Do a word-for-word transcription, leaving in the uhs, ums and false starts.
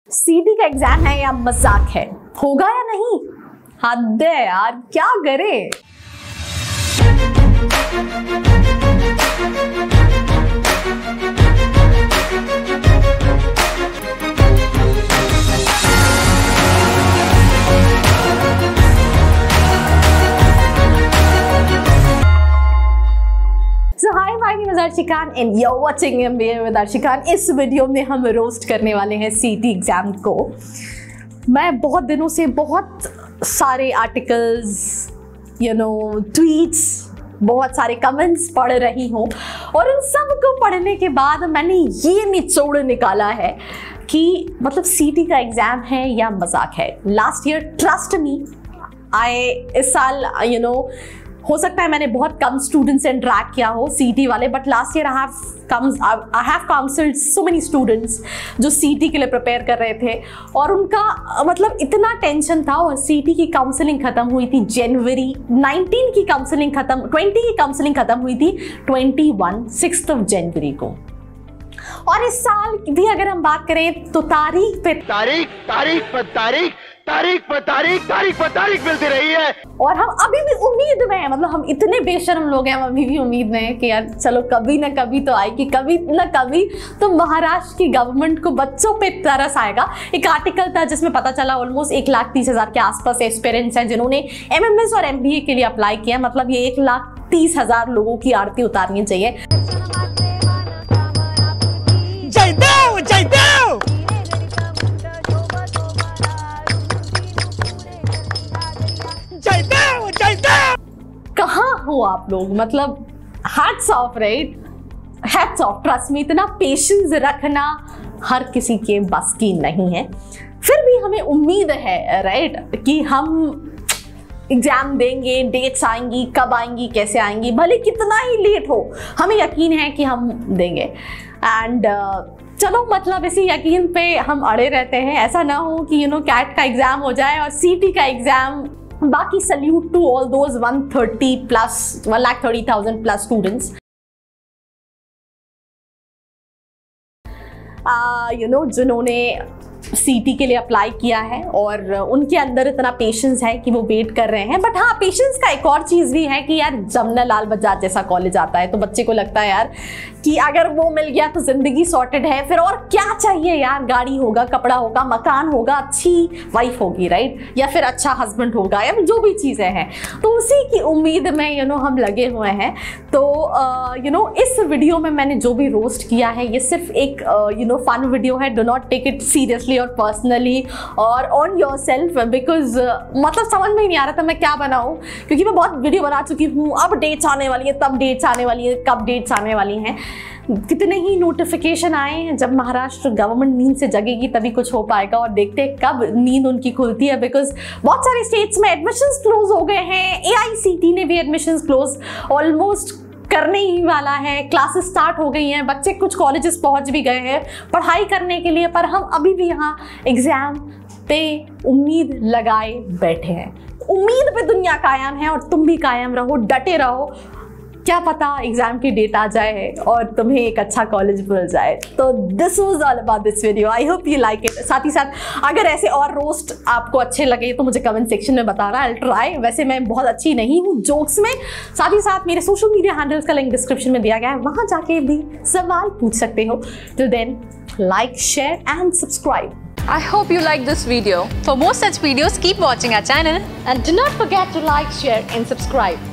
सीटी का एग्जाम है या मजाक है, होगा या नहीं? हद है यार, क्या करे। So hi, my name is Archikan and you're watching M B A with Archikan। इस वीडियो में हम रोस्ट करने वाले हैं सीटी एग्जाम को। मैं बहुत दिनों से बहुत सारे आर्टिकल्स, यू नो, ट्वीट्स, बहुत सारे कमेंट्स पढ़ रही हूँ और इन सब को पढ़ने के बाद मैंने ये निचोड़ निकाला है कि मतलब सीटी का एग्जाम है या मजाक है। Last year, trust me, I इस साल यू you नो know, हो सकता है मैंने बहुत कम स्टूडेंट्स से इंटरेक्ट किया हो सीटी वाले, but last year I have comes I have counselled so many students जो सीटी के लिए प्रिपेयर कर रहे थे और उनका मतलब इतना टेंशन था। और सीटी की काउंसलिंग खत्म हुई थी जनवरी नाइनटीन की काउंसलिंग खत्म ट्वेंटी की काउंसलिंग खत्म हुई थी twenty one sixth of January को। और इस साल भी अगर हम बात करें तो तारीख पे तारीख तारीख पर तारीख तारीख पर तारीख तारीख पर तारीख मिलती रही है और हम अभी भी उम्मीद में हैं। मतलब हम इतने बेशर्म लोग हैं, हम अभी भी उम्मीद में हैं कि यार चलो कभी ना कभी तो आएगी, कभी ना कभी तो महाराष्ट्र की गवर्नमेंट को बच्चों पे तरस आएगा। एक आर्टिकल था जिसमें पता चला ऑलमोस्ट एक लाख तीस हजार के आसपास एस्पिरेंट्स हैं जिन्होंने एमएमएस और एमबीए के लिए अप्लाई किया। मतलब ये एक लाख तीस हजार लोगों की आरती उतारनी चाहिए। जय देव जय देव। जय देव जय देव। कहाँ हो आप लोग? मतलब hats off, right, hats off. Trust में इतना पेशेंस रखना हर किसी के बस की नहीं है। फिर भी हमें उम्मीद है, राइट, कि हम एग्जाम देंगे, डेट्स आएंगी, कब आएंगी, कैसे आएंगी, भले कितना ही लेट हो, हमें यकीन है कि हम देंगे। एंड uh, चलो मतलब इसी यकीन पे हम अड़े रहते हैं। ऐसा ना हो कि यू नो कैट का एग्जाम हो जाए और सीटी का एग्जाम। बाकी salute to all those one thirty plus one lakh thirty thousand plus students you know जिन्होंने सीटी के लिए अप्लाई किया है और उनके अंदर इतना पेशेंस है कि वो वेट कर रहे हैं। बट हाँ, पेशेंस का एक और चीज़ भी है कि यार जमुना लाल बजाज जैसा कॉलेज आता है तो बच्चे को लगता है यार कि अगर वो मिल गया तो ज़िंदगी सॉर्टेड है, फिर और क्या चाहिए यार। गाड़ी होगा, कपड़ा होगा, मकान होगा, अच्छी वाइफ होगी, राइट, या फिर अच्छा हस्बैंड होगा, या जो भी चीज़ें हैं। तो उसी की उम्मीद में यू नो हम लगे हुए हैं। तो यू नो इस वीडियो में मैंने जो भी रोस्ट किया है ये सिर्फ एक यू नो फन वीडियो है। Do not take it seriously और पर्सनली और ऑन योर सेल्फ, बिकॉज मतलब समझ में ही नहीं आ रहा था मैं क्या बनाऊँ, क्योंकि मैं बहुत वीडियो बना चुकी हूँ। अब डेट्स आने वाली है, तब डेट्स आने वाली है, कब डेट्स आने वाली हैं। कितने ही नोटिफिकेशन आए हैं। जब महाराष्ट्र गवर्नमेंट नींद से जगेगी तभी कुछ हो पाएगा और देखते हैं कब नींद उनकी खुलती है। बिकॉज बहुत सारे स्टेट्स में एडमिशंस क्लोज हो गए हैं। एआईसीटी ने भी एडमिशंस क्लोज ऑलमोस्ट करने ही वाला है। क्लासेस स्टार्ट हो गई हैं, बच्चे कुछ कॉलेजेस पहुंच भी गए हैं पढ़ाई करने के लिए, पर हम अभी भी यहाँ एग्जाम पे उम्मीद लगाए बैठे हैं। उम्मीद पे दुनिया कायम है और तुम भी कायम रहो, डटे रहो। क्या पता एग्जाम की डेट आ जाए और तुम्हें एक अच्छा कॉलेज मिल जाए। तो this was all about this video. I hope you like it. साथ ही साथ अगर ऐसे और रोस्ट आपको अच्छे लगे तो मुझे कमेंट सेक्शन में बताना। I will try. वैसे मैं बहुत अच्छी नहीं हूँ जोक्स में। साथ ही साथ मेरे सोशल मीडिया हैंडल्स का लिंक डिस्क्रिप्शन में दिया गया है, वहां जाके भी सवाल पूछ सकते हो। Till then, like, share and subscribe. I hope you like this video. For more such videos, keep watching our channel. And do not forget to like, share and subscribe.